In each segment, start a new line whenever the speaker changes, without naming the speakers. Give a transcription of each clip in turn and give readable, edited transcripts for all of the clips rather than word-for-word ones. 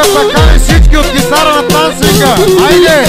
да покани всички от гитара на танцвика. Айде!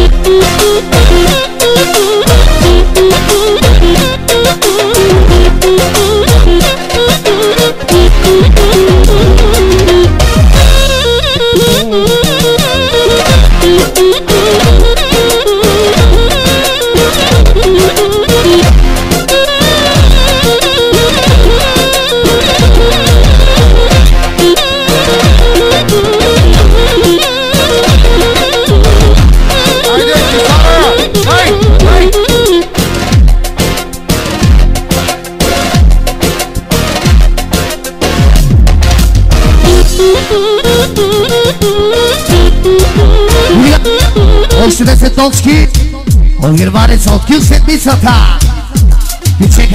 Още 10 точки от германеца от Кил седмицата. Пичека.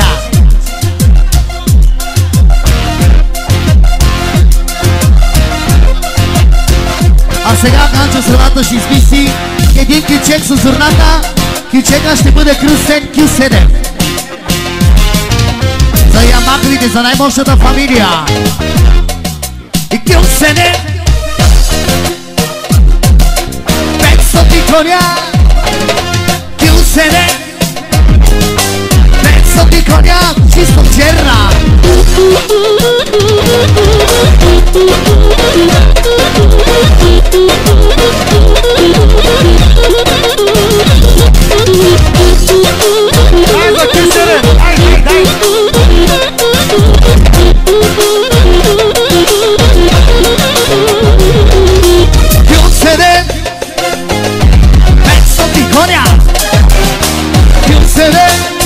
А сега Ганчо средата ще измисли един кючек с зърната. Кючека ще бъде кръстен Кил 7. За ямаковите, за най-мощната фамилия. И Кил 7. Коня, Кил 7, 500 коня, чисто черна.
Дай за Кил 7, дай.
Кил 7. Коня! Кил 7!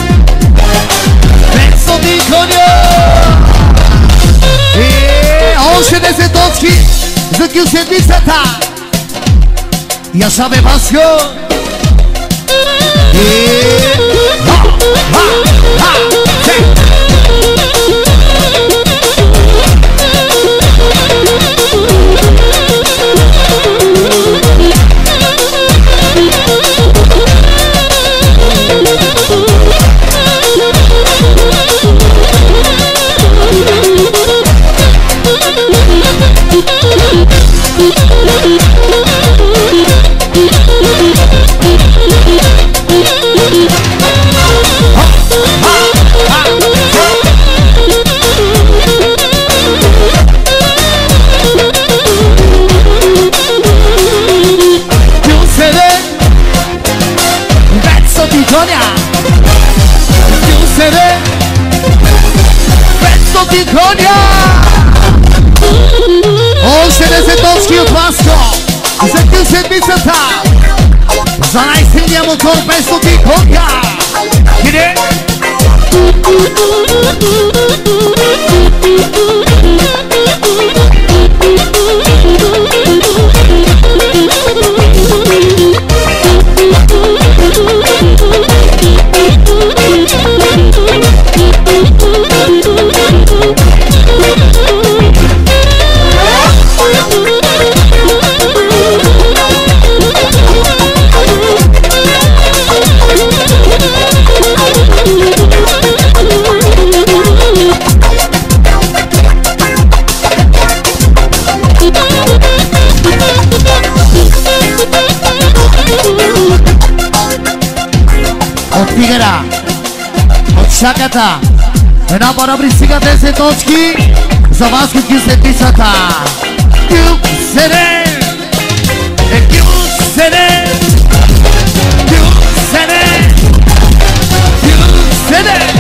500 коня! И още 10 точки за Кил седмицата! Ясаме Васко! И... Още 10 точки от Васко за Кил седмицата. За най-силния мотор 500 коня. Иде! От тигъра, от шаката, една пара пристига 10 точки за вас Кил седмицата. Кил 7! Кил 7! Кил 7! Кил 7!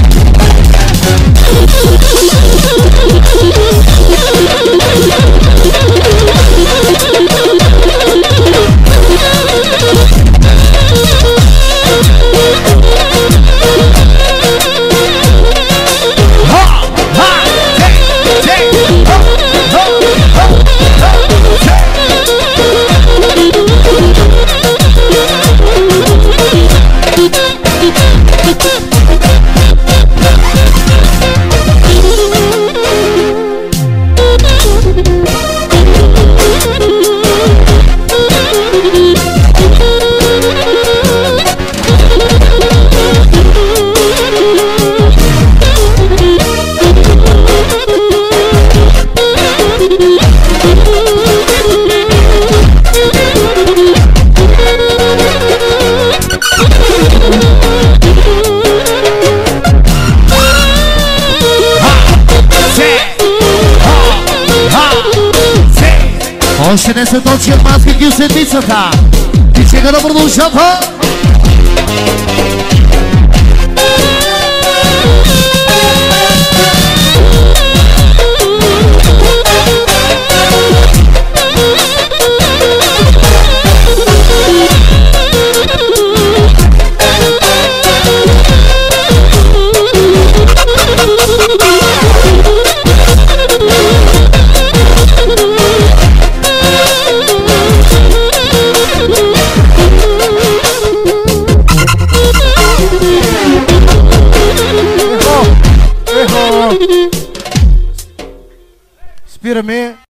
Още 10 точки от маските от седмицата. И сега да продължава.
Спираме.